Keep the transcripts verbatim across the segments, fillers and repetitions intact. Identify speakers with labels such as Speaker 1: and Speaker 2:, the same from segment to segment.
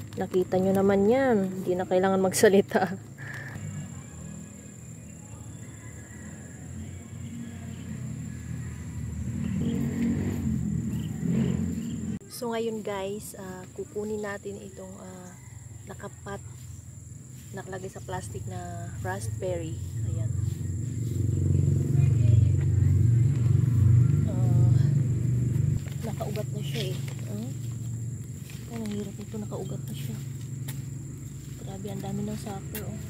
Speaker 1: Nakita nyo naman yan. Hindi na kailangan magsalita. So ngayon guys, uh, kukunin natin itong uh, nakapat, nakalagay sa plastic na raspberry. Ayan. Uh, nakaugat na siya eh. Uh, Ay, ang hirap ito, nakaugat na siya. Grabe, ang dami ng sucker oh.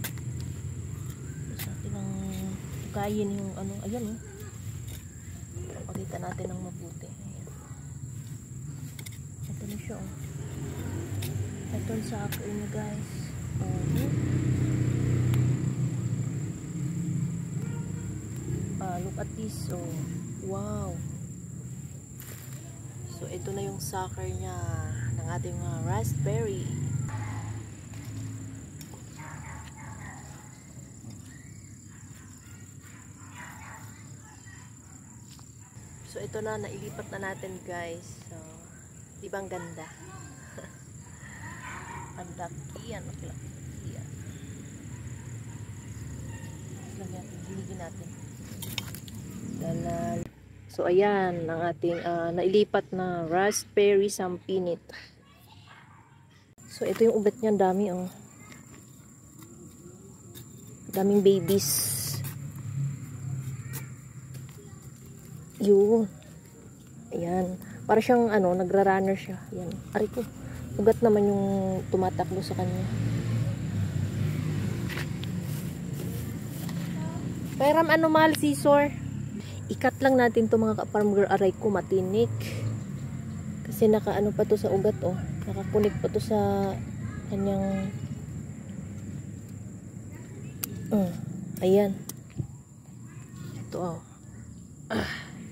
Speaker 1: Tapos natin ang tukayin yung ano, ayan oh. Pakita natin ng mabuti. Ayan. Ito na siya oh. Ito ang sucker niya guys. Oh. Ah, look at this oh. Wow. So ito na yung sucker niya ng ating uh, raspberry. So ito na, nailipat na natin guys. So, di ba ang ganda? Ang laki yan, ang laki yan. Lagyan natin, hiligin natin. Dalal. So ayan, ang ating uh, nailipat na raspberry sampinit. So ito yung ugat niya, dami oh. Daming babies. Yun. Ayan. Para siyang ano, nagra-runner siya. Ayan. Aray ko. Ugat naman yung tumatakbo sa kanya. Pairam anomal, scissor. Ikat lang natin to mga ka-farm girl. Aray ko, matinik. Kasi naka-ano pa to sa ugat oh. Nakakunik pa to sa kanyang uh, ayan. Ito oh. Ah.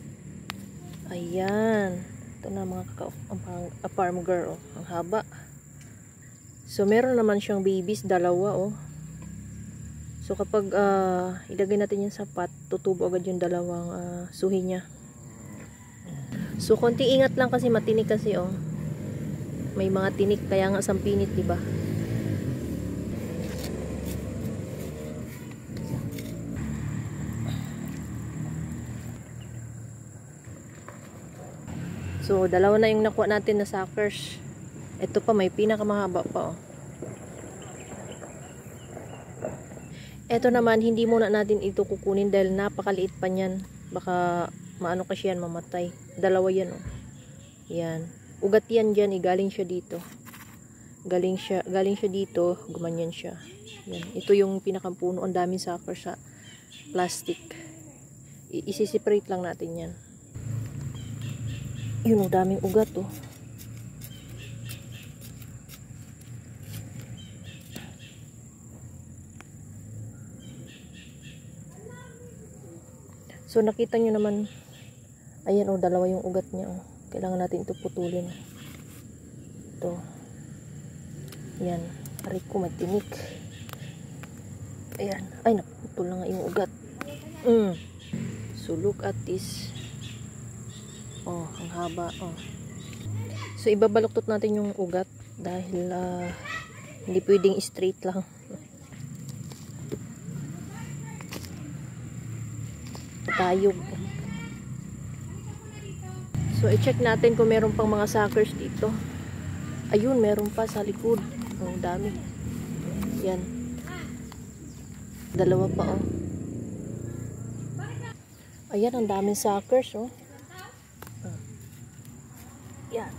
Speaker 1: Ayan. Ito na mga ka-farm girl oh. Ang haba. So meron naman siyang babies, dalawa oh. So kapag uh, ilagay natin yung sapat, tutubo agad yung dalawang uh, suhi niya. So konting ingat lang kasi matinik kasi oh. May mga tinik kaya nga sampinit, di ba? So dalawa na yung nakuha natin na suckers. Ito pa may pinakamahaba pa oh. Ito naman, hindi muna natin ito kukunin dahil napakaliit pa niyan. Baka maano kasi yan, mamatay. Dalawa yan oh. Yan. Ugat yan dyan, eh, galing siya dito. Galing siya, galing siya dito, gumanyan siya. Yan. Ito yung pinakampuno, ang daming sucker sa plastic. I Isi-separate lang natin yan. Yun, ang daming ugat oh. So nakita nyo naman, ayan oh, dalawa yung ugat niya oh. Kailangan natin ito putulin. Ito. Yan. Aray ko, matinik. Ayan. Ay, naputol na nga yung ugat. Mm. So look at this. Oh, ang haba oh. So ibabaluktot natin yung ugat dahil uh, hindi pwedeng straight lang. Tayog. So i-check natin kung meron pang mga suckers dito. Ayun, meron pa sa likod. Ang dami. Yan. Dalawa pa oh. Ayan, ang daming suckers oh. Yan.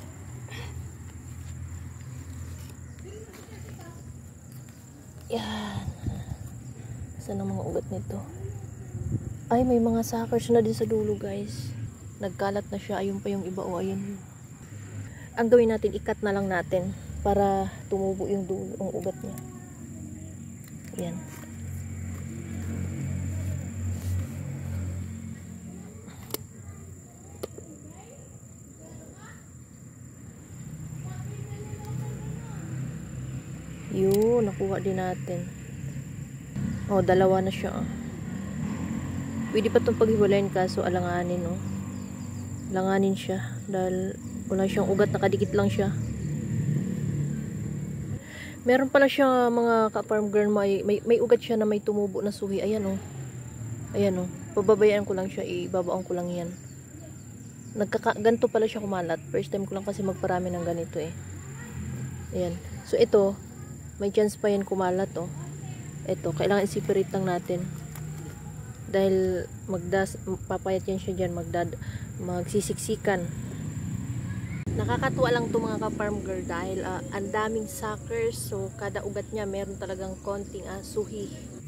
Speaker 1: Yan. Saan ang mga ugat nito? Ay, may mga suckers na din sa dulo guys. Nagkalat na siya. Ayun pa yung iba o. Oh, ayun. Ang gawin natin, ikat na lang natin para tumubo yung dulo, yung ugat niya. Yan. Yun, nakuha din natin. Oh, dalawa na siya. Oh. Pwede pa itong paghiwalayin kaso alanganin, no? Langanin siya dahil wala siyang ugat, nakadikit lang siya. Meron pala siya mga ka-farm girl, may, may, may ugat siya na may tumubo na suhi. Ayan o. Ayan o. Pababayaan ko lang siya, ibabaon ko lang yan. Nagkaka ganito pala siya kumalat. First time ko lang kasi magparami ng ganito eh. Ayan. So ito, may chance pa yan kumalat oh. Ito, kailangan i-separate lang natin. Dahil magdas, papayat yan siya dyan, magdad, magsisiksikan. Nakakatuwa lang to mga ka-farm girl dahil uh, ang daming suckers, so kada ugat niya meron talagang konting uh, suhi.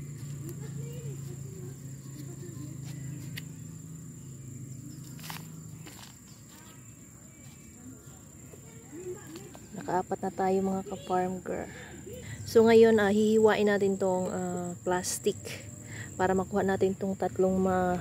Speaker 1: Nakaapat na tayo mga ka-farm girl. So ngayon uh, hihiwain natin tong uh, plastic para makuha natin tong tatlong ma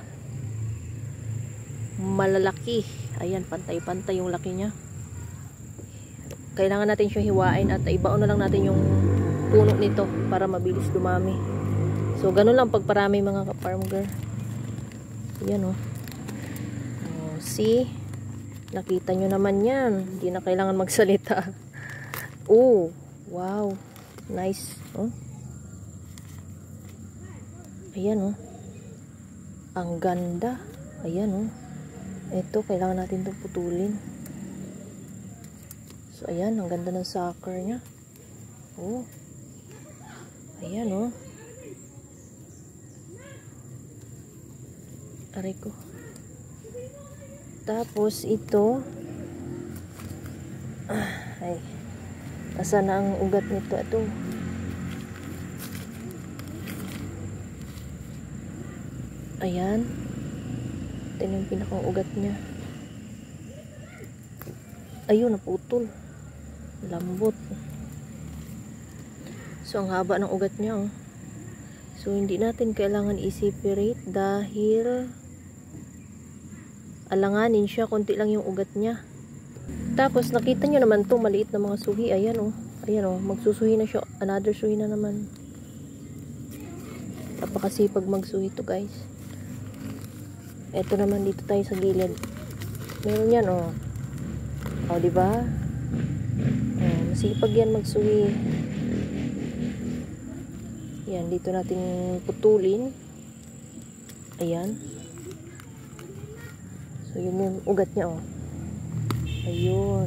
Speaker 1: malalaki. Ayan, pantay-pantay yung laki niya. Kailangan natin siyang hiwain at ibaon na lang natin yung puno nito para mabilis dumami. So ganun lang pagparami mga ka-farm girl. Ayan oh. Oh, see? Nakita nyo naman yan. Hindi na kailangan magsalita. Oh, wow. Nice. Oh. Ayan oh. Ang ganda. Ayan oh. Ito, kailangan natin itong putulin. So, ayan. Ang ganda ng sucker niya. Oh. Ayan oh. Aray ko. Tapos, ito. Ah, ay. Nasaan na ang ugat nito? Ito. Ayan. Ito yung pinakang ugat niya. Ayun, naputol. Lambot. So, ang haba ng ugat niya, oh. So, hindi natin kailangan i-separate dahil alanganin siya. Konti lang yung ugat niya. Tapos, nakita nyo naman to maliit na mga suhi. Ayan, oh. Ayan, oh. Magsusuhi na siya. Another suhi na naman. Napakasipag magsuhi to, guys. Ito naman dito tayo sa gilid. Meron yan, oh. O, diba? Oh, masipag yan magsuhi. Yan, dito natin putulin. Ayan. So, yun yung ugat niya, oh. Ayun.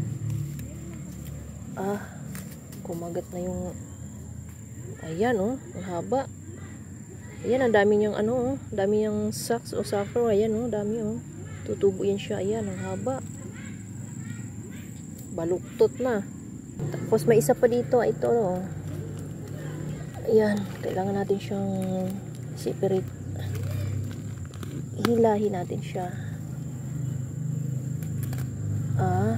Speaker 1: Ah, kumagat na yung ayan, oh. Ang haba. Ayan, ang dami niyang ano, oh. Dami niyang sacks o sucker. Ayan, oh. Dami, oh. Tutubo yan siya. Ayan, ang haba. Baluktot na. Tapos may isa pa dito. Ito, oh. Ayan. Kailangan natin siyang separate. Hilahin natin siya. Ah.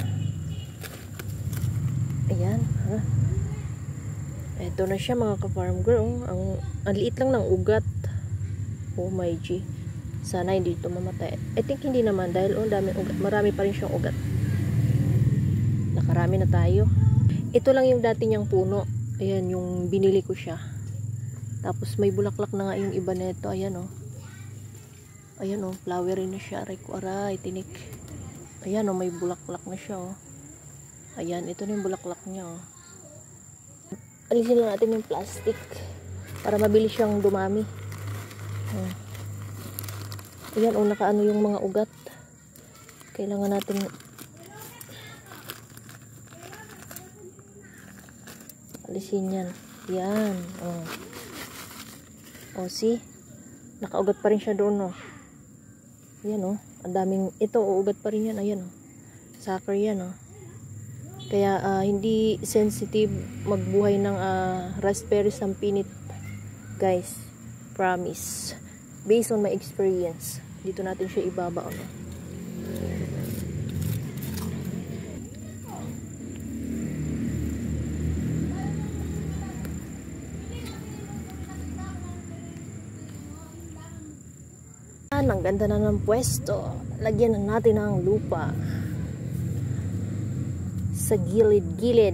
Speaker 1: Ayan. Ha? Ito na siya mga ka-farm girl. Ang, ang liit lang ng ugat. Oh my G. Sana hindi ito mamatay. I think hindi naman dahil oh, dami ugat. Marami pa rin siyang ugat. Nakarami na tayo. Ito lang yung dati niyang puno. Ayan yung binili ko siya. Tapos may bulaklak na nga yung iba nito. Ayan oh. Ayan oh. Flowery na siya. Aray ko aray. Tinik. Ayan oh. May bulaklak na siya oh. Ayan. Ito na yung bulaklak niya oh. Alisin lang natin yung plastic. Para mabilis siyang dumami. Hmm. Ayan oh. Nakaano yung mga ugat. Kailangan natin alisin yan. Yan. Oh. Oh, see? Nakaugat pa rin siya doon, oh. Yan, oh. Ang daming, ito, uugat pa rin yan. Ayan, oh. Sucker yan, oh. Kaya, uh, hindi sensitive magbuhay ng uh, raspberry sampinit. Guys, promise. Based on my experience. Dito natin siya ibaba, oh. Ang ganda na ng pwesto. Lagyan na natin ng lupa sa gilid-gilid.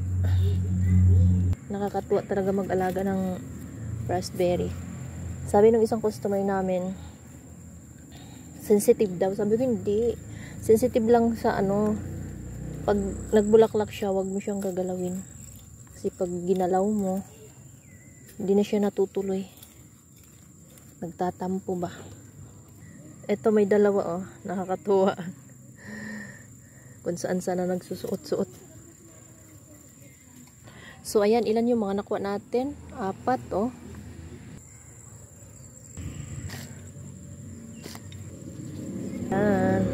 Speaker 1: Nakakatuwa talaga mag-alaga ng raspberry. Sabi ng isang customer namin, sensitive daw. Sabi ko hindi. Sensitive lang sa ano, pag nagbulaklak siya, wag mo siyang gagalawin. Kasi Kasi pag ginalaw mo, hindi na siya natutuloy. Nagtatampo ba? Ito may dalawa oh, nakakatuwa. Kung saan sana nagsusuot-suot. So ayan, ilan yung mga nakuha natin? Apat oh. Yan.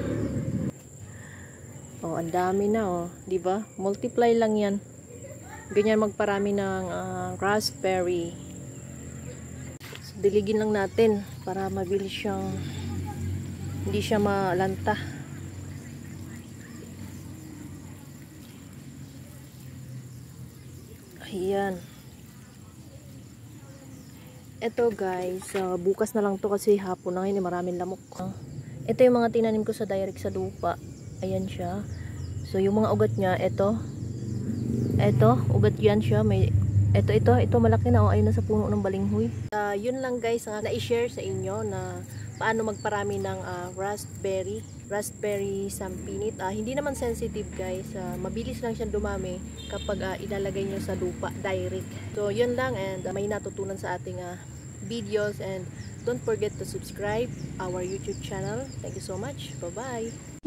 Speaker 1: Oh, ang dami na oh, 'di ba? Multiply lang 'yan. Ganyan magparami ng uh, raspberry. So, diligin lang natin para mabilis siyang hindi siya malanta. Ayan. Ito guys, uh, bukas na lang to kasi hapon na ngayon, maraming lamok. Uh, ito yung mga tinanim ko sa direct sa lupa. Ayan siya. So yung mga ugat niya, ito. Ito, ugat yan siya. May, ito, ito, ito malaki na. Oh, ayun na sa puno ng balinghoy. Uh, yun lang guys, uh, na-i-share sa inyo na paano magparami ng uh, raspberry. Raspberry sampinit. Uh, hindi naman sensitive guys. Uh, mabilis lang siyang dumami kapag uh, ilalagay nyo sa lupa direct. So yun lang, and uh, may natutunan sa ating uh, videos, and don't forget to subscribe our YouTube channel. Thank you so much. Bye bye.